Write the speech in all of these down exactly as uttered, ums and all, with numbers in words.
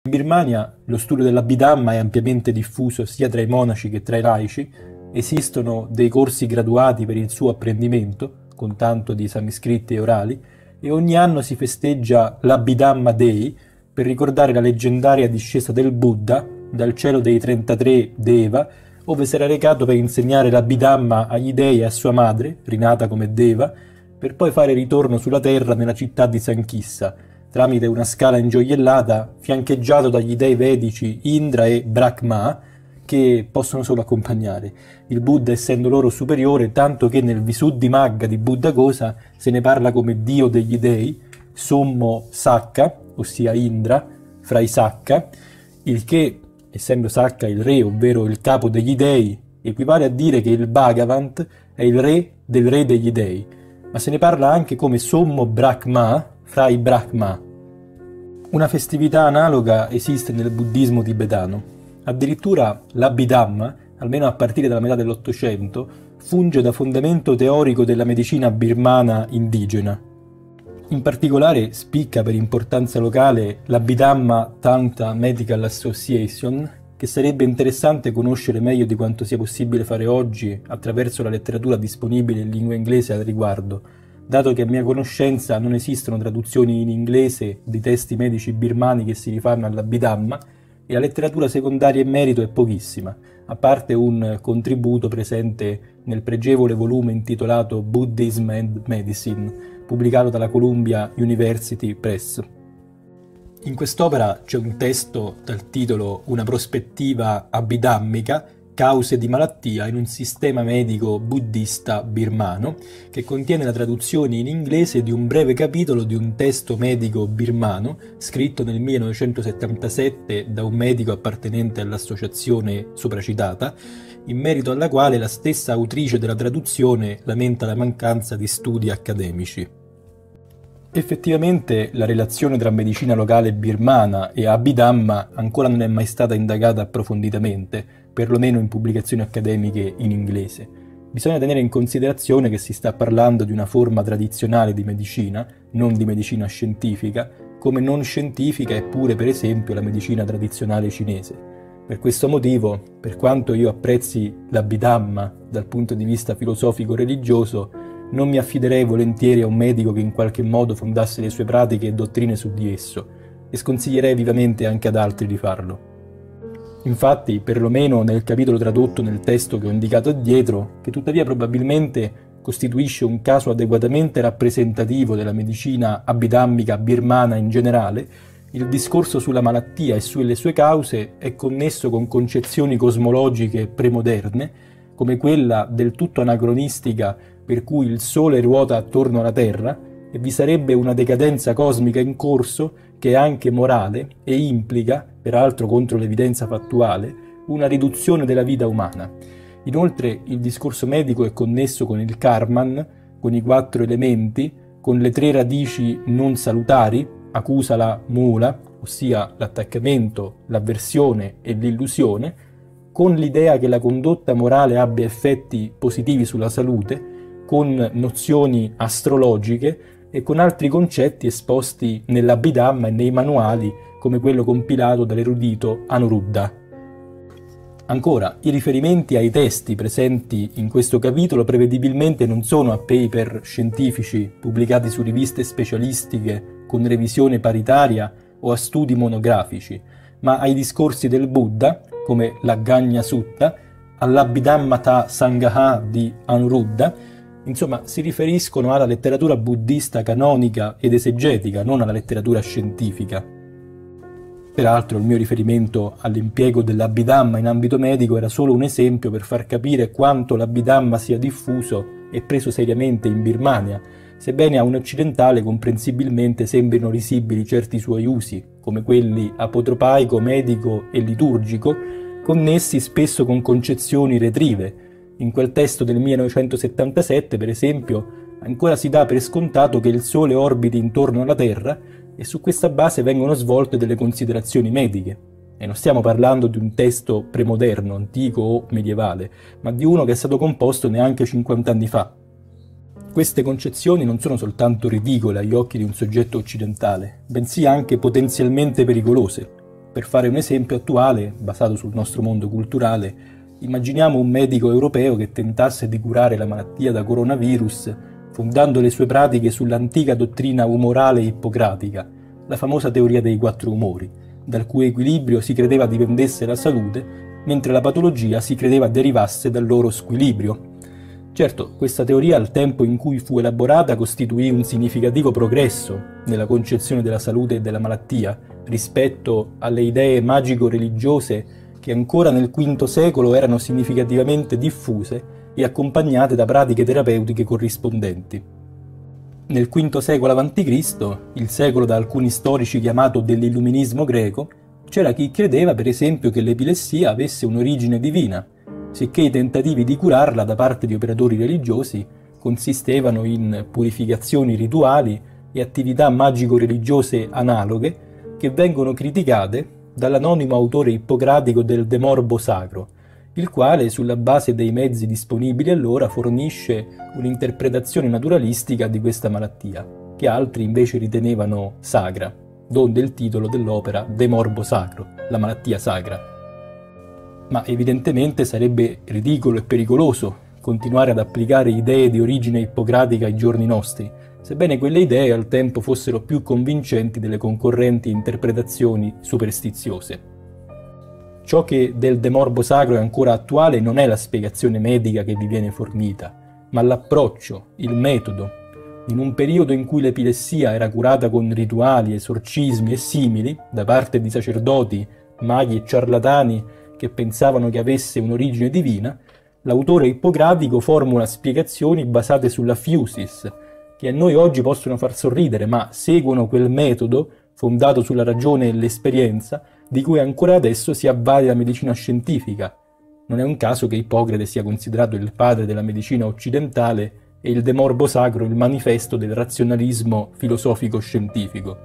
In Birmania lo studio dell'Abhidhamma è ampiamente diffuso sia tra i monaci che tra i laici. Esistono dei corsi graduati per il suo apprendimento, con tanto di esami scritti e orali, e ogni anno si festeggia l'Abhidhamma Day per ricordare la leggendaria discesa del Buddha dal cielo dei trentatré Deva, ove si era recato per insegnare l'Abhidhamma agli dei e a sua madre, rinata come Deva, per poi fare ritorno sulla terra nella città di Sankissa, tramite una scala ingioiellata fiancheggiato dagli dei vedici Indra e Brahma, che possono solo accompagnare, il Buddha essendo loro superiore, tanto che nel Visuddhimagga di Buddhaghosa se ne parla come dio degli dei, sommo Sakka, ossia Indra, fra i Sakka, il che, essendo Sakka il re, ovvero il capo degli dei, equivale a dire che il Bhagavant è il re del re degli dei, ma se ne parla anche come sommo Brahma, fra i Brahma. Una festività analoga esiste nel buddismo tibetano. Addirittura l'Abhidhamma, almeno a partire dalla metà dell'Ottocento, funge da fondamento teorico della medicina birmana indigena. In particolare spicca per importanza locale l'Abhidhamma Tantra Medical Association, che sarebbe interessante conoscere meglio di quanto sia possibile fare oggi attraverso la letteratura disponibile in lingua inglese al riguardo, dato che a mia conoscenza non esistono traduzioni in inglese di testi medici birmani che si rifanno all'Abhidhamma e la letteratura secondaria in merito è pochissima, a parte un contributo presente nel pregevole volume intitolato Buddhism and Medicine, pubblicato dalla Columbia University Press. In quest'opera c'è un testo dal titolo Una prospettiva abhidhammica, cause di malattia in un sistema medico buddista birmano, che contiene la traduzione in inglese di un breve capitolo di un testo medico birmano scritto nel millenovecentosettantasette da un medico appartenente all'associazione sopracitata, in merito alla quale la stessa autrice della traduzione lamenta la mancanza di studi accademici. Effettivamente la relazione tra medicina locale birmana e Abhidhamma ancora non è mai stata indagata approfonditamente, perlomeno in pubblicazioni accademiche in inglese. Bisogna tenere in considerazione che si sta parlando di una forma tradizionale di medicina, non di medicina scientifica, come non scientifica è pure per esempio la medicina tradizionale cinese. Per questo motivo, per quanto io apprezzi l'Abhidhamma dal punto di vista filosofico-religioso, non mi affiderei volentieri a un medico che in qualche modo fondasse le sue pratiche e dottrine su di esso, e sconsiglierei vivamente anche ad altri di farlo. Infatti, perlomeno nel capitolo tradotto nel testo che ho indicato dietro, che tuttavia probabilmente costituisce un caso adeguatamente rappresentativo della medicina abhidhammica birmana in generale, il discorso sulla malattia e sulle sue cause è connesso con concezioni cosmologiche premoderne, come quella del tutto anacronistica per cui il Sole ruota attorno alla Terra, e vi sarebbe una decadenza cosmica in corso che è anche morale e implica, peraltro contro l'evidenza fattuale, una riduzione della vita umana. Inoltre il discorso medico è connesso con il Karman, con i quattro elementi, con le tre radici non salutari, acusala, mula, ossia l'attaccamento, l'avversione e l'illusione, con l'idea che la condotta morale abbia effetti positivi sulla salute, con nozioni astrologiche e con altri concetti esposti nell'Abhidhamma e nei manuali come quello compilato dall'erudito Anuruddha. Ancora, i riferimenti ai testi presenti in questo capitolo prevedibilmente non sono a paper scientifici pubblicati su riviste specialistiche con revisione paritaria o a studi monografici, ma ai discorsi del Buddha, come la Gagna Sutta, all'Abhidhammata Sangaha di Anuruddha. Insomma, si riferiscono alla letteratura buddista canonica ed esegetica, non alla letteratura scientifica. Peraltro il mio riferimento all'impiego dell'Abhidhamma in ambito medico era solo un esempio per far capire quanto l'Abhidhamma sia diffuso e preso seriamente in Birmania, sebbene a un occidentale comprensibilmente sembrino risibili certi suoi usi, come quelli apotropaico, medico e liturgico, connessi spesso con concezioni retrive. In quel testo del millenovecentosettantasette, per esempio, ancora si dà per scontato che il Sole orbiti intorno alla Terra e su questa base vengono svolte delle considerazioni mediche. E non stiamo parlando di un testo premoderno, antico o medievale, ma di uno che è stato composto neanche cinquanta anni fa. Queste concezioni non sono soltanto ridicole agli occhi di un soggetto occidentale, bensì anche potenzialmente pericolose. Per fare un esempio attuale, basato sul nostro mondo culturale, immaginiamo un medico europeo che tentasse di curare la malattia da coronavirus fondando le sue pratiche sull'antica dottrina umorale ippocratica, la famosa teoria dei quattro umori, dal cui equilibrio si credeva dipendesse la salute, mentre la patologia si credeva derivasse dal loro squilibrio. Certo, questa teoria al tempo in cui fu elaborata costituì un significativo progresso nella concezione della salute e della malattia rispetto alle idee magico-religiose che ancora nel quinto secolo erano significativamente diffuse e accompagnate da pratiche terapeutiche corrispondenti. Nel quinto secolo avanti Cristo, il secolo da alcuni storici chiamato dell'illuminismo greco, c'era chi credeva per esempio che l'epilessia avesse un'origine divina, sicché i tentativi di curarla da parte di operatori religiosi consistevano in purificazioni rituali e attività magico-religiose analoghe che vengono criticate dall'anonimo autore ippocratico del De Morbo Sacro, il quale, sulla base dei mezzi disponibili allora, fornisce un'interpretazione naturalistica di questa malattia, che altri invece ritenevano sacra, donde il titolo dell'opera De Morbo Sacro, la malattia sacra. Ma evidentemente sarebbe ridicolo e pericoloso continuare ad applicare idee di origine ippocratica ai giorni nostri, sebbene quelle idee al tempo fossero più convincenti delle concorrenti interpretazioni superstiziose. Ciò che del De Morbo Sacro è ancora attuale non è la spiegazione medica che vi viene fornita, ma l'approccio, il metodo. In un periodo in cui l'epilessia era curata con rituali, esorcismi e simili, da parte di sacerdoti, maghi e ciarlatani che pensavano che avesse un'origine divina, l'autore ippocratico formula spiegazioni basate sulla fusis, che a noi oggi possono far sorridere, ma seguono quel metodo, fondato sulla ragione e l'esperienza, di cui ancora adesso si avvale la medicina scientifica. Non è un caso che Ippocrate sia considerato il padre della medicina occidentale e il De Morbo Sacro il manifesto del razionalismo filosofico-scientifico.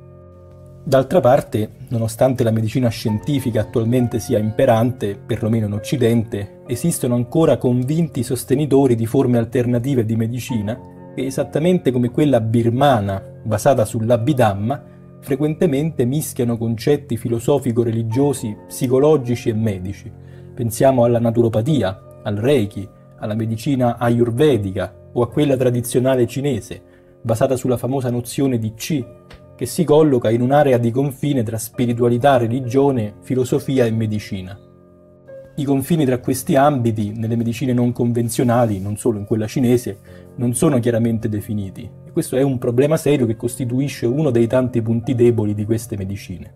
D'altra parte, nonostante la medicina scientifica attualmente sia imperante, perlomeno in Occidente, esistono ancora convinti sostenitori di forme alternative di medicina che, esattamente come quella birmana basata sull'Abhidhamma, frequentemente mischiano concetti filosofico-religiosi, psicologici e medici. Pensiamo alla naturopatia, al Reiki, alla medicina ayurvedica o a quella tradizionale cinese, basata sulla famosa nozione di Qi, che si colloca in un'area di confine tra spiritualità, religione, filosofia e medicina. I confini tra questi ambiti, nelle medicine non convenzionali, non solo in quella cinese, non sono chiaramente definiti, e questo è un problema serio che costituisce uno dei tanti punti deboli di queste medicine.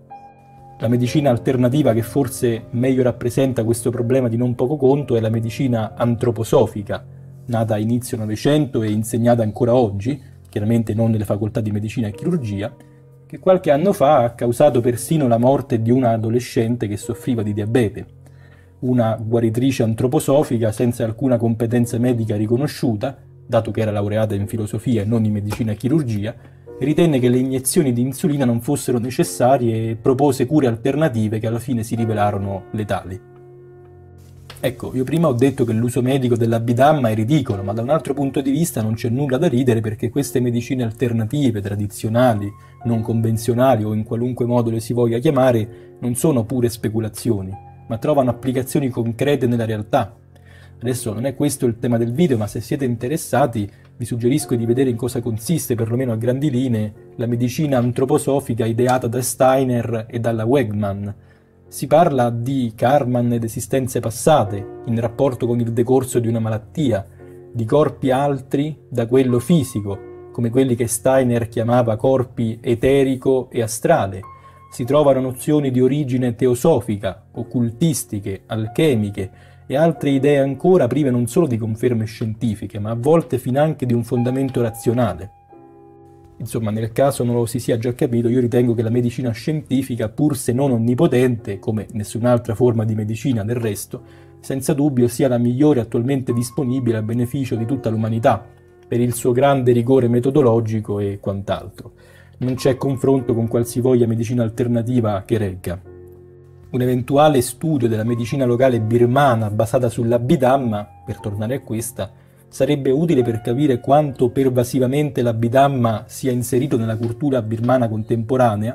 La medicina alternativa che forse meglio rappresenta questo problema di non poco conto è la medicina antroposofica, nata a inizio Novecento e insegnata ancora oggi, chiaramente non nelle facoltà di medicina e chirurgia, che qualche anno fa ha causato persino la morte di una adolescente che soffriva di diabete. Una guaritrice antroposofica senza alcuna competenza medica riconosciuta, dato che era laureata in filosofia e non in medicina e chirurgia, ritenne che le iniezioni di insulina non fossero necessarie e propose cure alternative che alla fine si rivelarono letali. Ecco, io prima ho detto che l'uso medico dell'Abhidhamma è ridicolo, ma da un altro punto di vista non c'è nulla da ridere perché queste medicine alternative, tradizionali, non convenzionali o in qualunque modo le si voglia chiamare, non sono pure speculazioni, ma trovano applicazioni concrete nella realtà. Adesso non è questo il tema del video, ma se siete interessati vi suggerisco di vedere in cosa consiste, perlomeno a grandi linee, la medicina antroposofica ideata da Steiner e dalla Wegman. Si parla di karma ed esistenze passate, in rapporto con il decorso di una malattia, di corpi altri da quello fisico, come quelli che Steiner chiamava corpi eterico e astrale. Si trovano nozioni di origine teosofica, occultistiche, alchemiche e altre idee ancora prive non solo di conferme scientifiche, ma a volte finanche di un fondamento razionale. Insomma, nel caso non lo si sia già capito, io ritengo che la medicina scientifica, pur se non onnipotente, come nessun'altra forma di medicina del resto, senza dubbio sia la migliore attualmente disponibile a beneficio di tutta l'umanità, per il suo grande rigore metodologico e quant'altro. Non c'è confronto con qualsivoglia medicina alternativa che regga. Un eventuale studio della medicina locale birmana basata sull'Abhidhamma, per tornare a questa, sarebbe utile per capire quanto pervasivamente l'Abhidhamma sia inserito nella cultura birmana contemporanea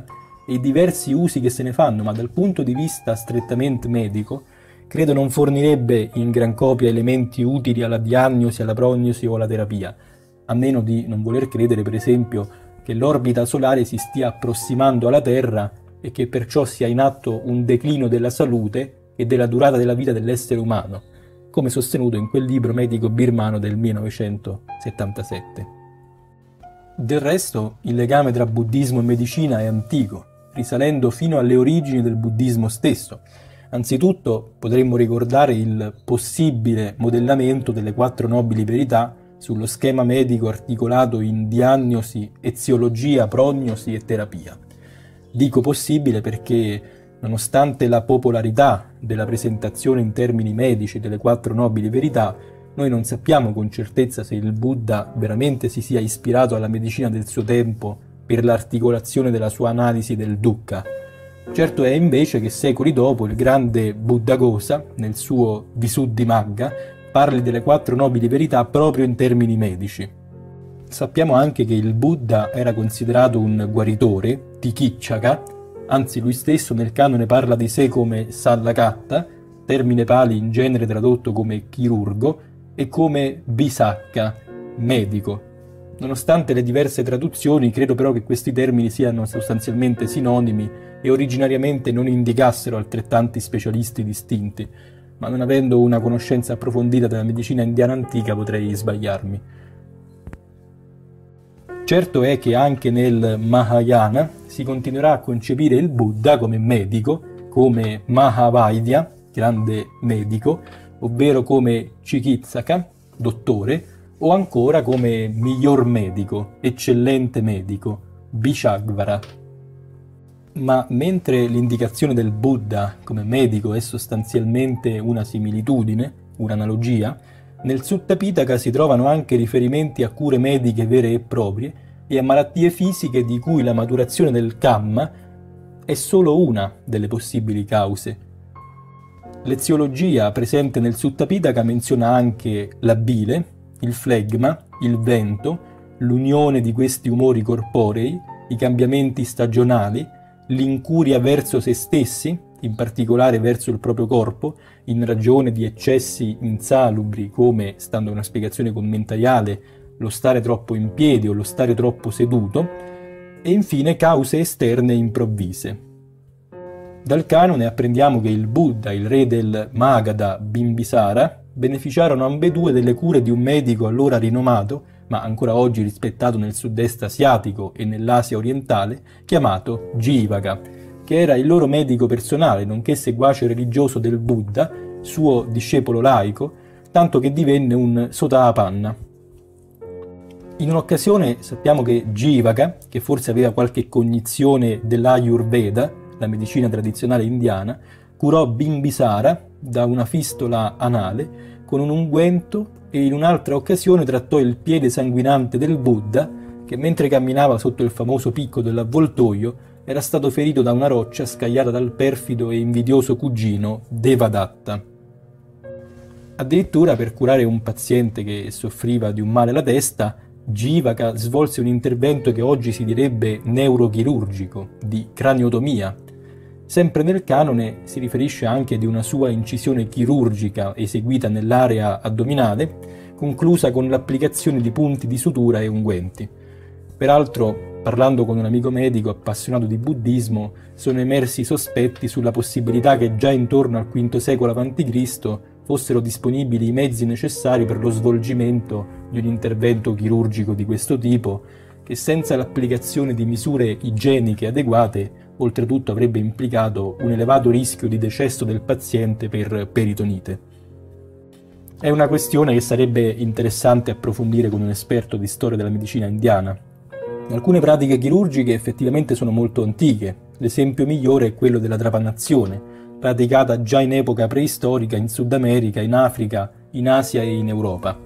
e i diversi usi che se ne fanno, ma dal punto di vista strettamente medico, credo non fornirebbe in gran copia elementi utili alla diagnosi, alla prognosi o alla terapia, a meno di non voler credere, per esempio, che l'orbita solare si stia approssimando alla Terra e che perciò sia in atto un declino della salute e della durata della vita dell'essere umano, come sostenuto in quel libro medico birmano del millenovecentosettantasette. Del resto, il legame tra buddismo e medicina è antico, risalendo fino alle origini del buddismo stesso. Anzitutto potremmo ricordare il possibile modellamento delle quattro nobili verità sullo schema medico articolato in diagnosi, eziologia, prognosi e terapia. Dico possibile perché, nonostante la popolarità della presentazione in termini medici delle quattro nobili verità, noi non sappiamo con certezza se il Buddha veramente si sia ispirato alla medicina del suo tempo per l'articolazione della sua analisi del dukkha. Certo è invece che secoli dopo il grande Buddhaghosa, nel suo Visuddhimagga, parli delle quattro nobili verità proprio in termini medici. Sappiamo anche che il Buddha era considerato un guaritore, tikicchaka, anzi lui stesso nel canone parla di sé come Sallakatta, termine pali in genere tradotto come chirurgo, e come Visakha, medico. Nonostante le diverse traduzioni, credo però che questi termini siano sostanzialmente sinonimi e originariamente non indicassero altrettanti specialisti distinti, ma non avendo una conoscenza approfondita della medicina indiana antica potrei sbagliarmi. Certo è che anche nel Mahayana si continuerà a concepire il Buddha come medico, come Mahavaidya, grande medico, ovvero come Chikitsaka, dottore, o ancora come miglior medico, eccellente medico, Bishagvara. Ma mentre l'indicazione del Buddha come medico è sostanzialmente una similitudine, un'analogia, nel Sutta Pitaka si trovano anche riferimenti a cure mediche vere e proprie e a malattie fisiche di cui la maturazione del Kamma è solo una delle possibili cause. L'eziologia presente nel Sutta Pitaka menziona anche la bile, il flegma, il vento, l'unione di questi umori corporei, i cambiamenti stagionali, l'incuria verso se stessi, in particolare verso il proprio corpo, in ragione di eccessi insalubri come, stando a una spiegazione commentariale, lo stare troppo in piedi o lo stare troppo seduto, e infine cause esterne improvvise. Dal canone apprendiamo che il Buddha, il re del Magadha Bimbisara, beneficiarono ambedue delle cure di un medico allora rinomato, ma ancora oggi rispettato nel sud-est asiatico e nell'Asia orientale, chiamato Jivaka, che era il loro medico personale, nonché seguace religioso del Buddha, suo discepolo laico, tanto che divenne un Sotapanna. In un'occasione sappiamo che Jivaka, che forse aveva qualche cognizione dell'Ayurveda, la medicina tradizionale indiana, curò Bimbisara da una fistola anale con un unguento e in un'altra occasione trattò il piede sanguinante del Buddha che mentre camminava sotto il famoso picco dell'avvoltoio era stato ferito da una roccia scagliata dal perfido e invidioso cugino Devadatta. Addirittura per curare un paziente che soffriva di un male alla testa, Jivaka svolse un intervento che oggi si direbbe neurochirurgico, di craniotomia. Sempre nel canone si riferisce anche di una sua incisione chirurgica eseguita nell'area addominale, conclusa con l'applicazione di punti di sutura e unguenti. Peraltro, parlando con un amico medico appassionato di buddismo, sono emersi sospetti sulla possibilità che già intorno al quinto secolo avanti Cristo fossero disponibili i mezzi necessari per lo svolgimento di un intervento chirurgico di questo tipo, che senza l'applicazione di misure igieniche adeguate oltretutto avrebbe implicato un elevato rischio di decesso del paziente per peritonite. È una questione che sarebbe interessante approfondire con un esperto di storia della medicina indiana. Alcune pratiche chirurgiche effettivamente sono molto antiche, l'esempio migliore è quello della trapanazione, praticata già in epoca preistorica in Sud America, in Africa, in Asia e in Europa.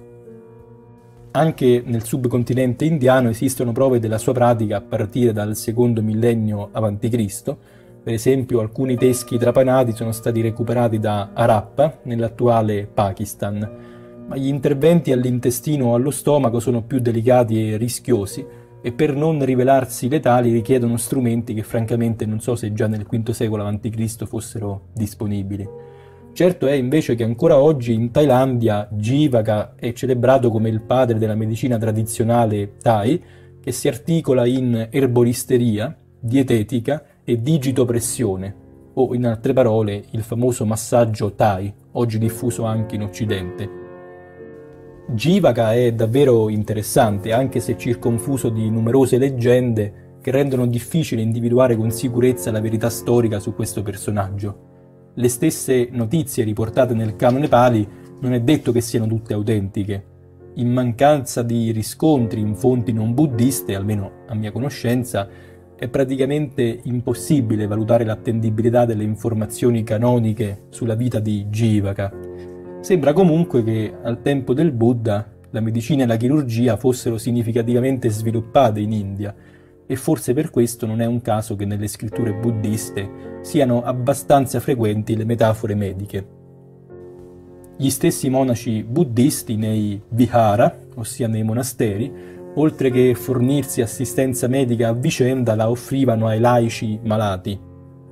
Anche nel subcontinente indiano esistono prove della sua pratica a partire dal secondo millennio avanti Cristo. Per esempio, alcuni teschi trapanati sono stati recuperati da Harappa, nell'attuale Pakistan, ma gli interventi all'intestino o allo stomaco sono più delicati e rischiosi, e per non rivelarsi letali richiedono strumenti che francamente non so se già nel quinto secolo avanti Cristo fossero disponibili. Certo è invece che ancora oggi in Thailandia Jivaka è celebrato come il padre della medicina tradizionale Thai, che si articola in erboristeria, dietetica e digitopressione, o in altre parole il famoso massaggio Thai, oggi diffuso anche in Occidente. Jivaka è davvero interessante, anche se circonfuso di numerose leggende che rendono difficile individuare con sicurezza la verità storica su questo personaggio. Le stesse notizie riportate nel canone Pali non è detto che siano tutte autentiche. In mancanza di riscontri in fonti non buddiste, almeno a mia conoscenza, è praticamente impossibile valutare l'attendibilità delle informazioni canoniche sulla vita di Jivaka. Sembra comunque che al tempo del Buddha la medicina e la chirurgia fossero significativamente sviluppate in India, e forse per questo non è un caso che nelle scritture buddiste siano abbastanza frequenti le metafore mediche. Gli stessi monaci buddisti nei vihara, ossia nei monasteri, oltre che fornirsi assistenza medica a vicenda, la offrivano ai laici malati.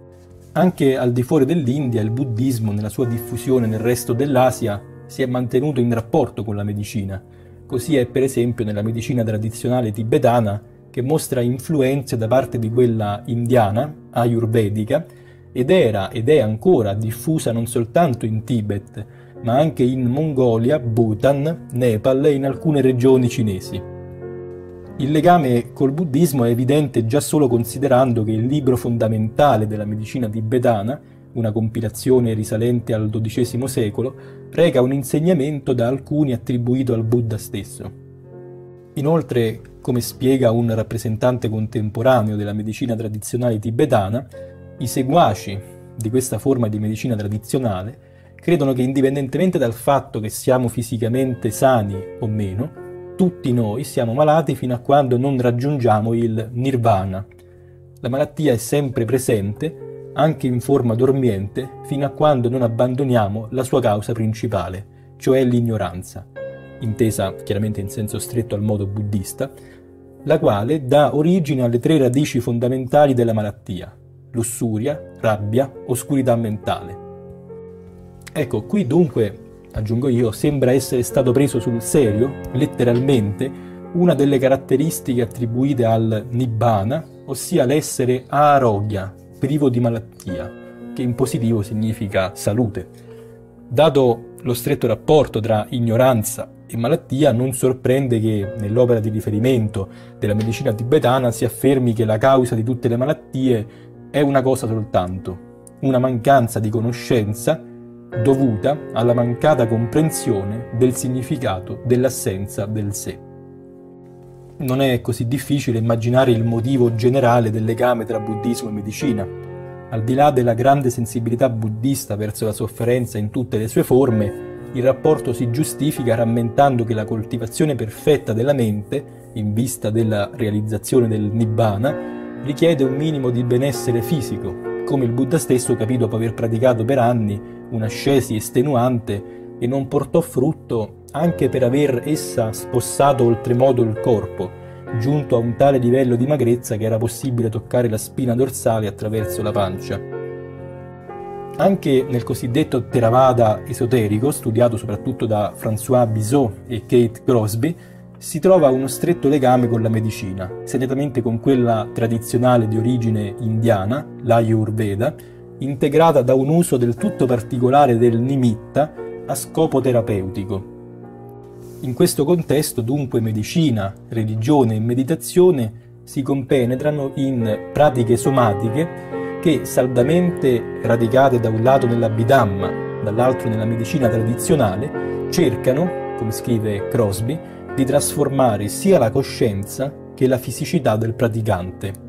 Anche al di fuori dell'India il buddismo, nella sua diffusione nel resto dell'Asia, si è mantenuto in rapporto con la medicina. Così è per esempio nella medicina tradizionale tibetana, che mostra influenze da parte di quella indiana, ayurvedica, ed era ed è ancora diffusa non soltanto in Tibet, ma anche in Mongolia, Bhutan, Nepal e in alcune regioni cinesi. Il legame col buddismo è evidente già solo considerando che il libro fondamentale della medicina tibetana, una compilazione risalente al dodicesimo secolo, reca un insegnamento da alcuni attribuito al Buddha stesso. Inoltre, come spiega un rappresentante contemporaneo della medicina tradizionale tibetana, i seguaci di questa forma di medicina tradizionale credono che indipendentemente dal fatto che siamo fisicamente sani o meno, tutti noi siamo malati fino a quando non raggiungiamo il nirvana. La malattia è sempre presente, anche in forma dormiente, fino a quando non abbandoniamo la sua causa principale, cioè l'ignoranza, intesa chiaramente in senso stretto al modo buddista, la quale dà origine alle tre radici fondamentali della malattia: lussuria, rabbia, oscurità mentale. Ecco, qui dunque, aggiungo io, sembra essere stato preso sul serio, letteralmente, una delle caratteristiche attribuite al Nibbana, ossia l'essere arogya, privo di malattia, che in positivo significa salute. Dato lo stretto rapporto tra ignoranza e malattia, non sorprende che nell'opera di riferimento della medicina tibetana si affermi che la causa di tutte le malattie è una cosa soltanto: una mancanza di conoscenza dovuta alla mancata comprensione del significato dell'assenza del sé. Non è così difficile immaginare il motivo generale del legame tra buddismo e medicina. Al di là della grande sensibilità buddista verso la sofferenza in tutte le sue forme, il rapporto si giustifica rammentando che la coltivazione perfetta della mente, in vista della realizzazione del Nibbana, richiede un minimo di benessere fisico, come il Buddha stesso capì dopo aver praticato per anni un'ascesi estenuante e non portò frutto anche per aver essa spossato oltremodo il corpo, giunto a un tale livello di magrezza che era possibile toccare la spina dorsale attraverso la pancia. Anche nel cosiddetto Theravada esoterico, studiato soprattutto da François Bizot e Kate Crosby, si trova uno stretto legame con la medicina, segnatamente con quella tradizionale di origine indiana, l'Ayurveda, integrata da un uso del tutto particolare del nimitta a scopo terapeutico. In questo contesto, dunque, medicina, religione e meditazione si compenetrano in pratiche somatiche che, saldamente radicate da un lato nell'Abhidhamma, dall'altro nella medicina tradizionale, cercano, come scrive Crosby, di trasformare sia la coscienza che la fisicità del praticante.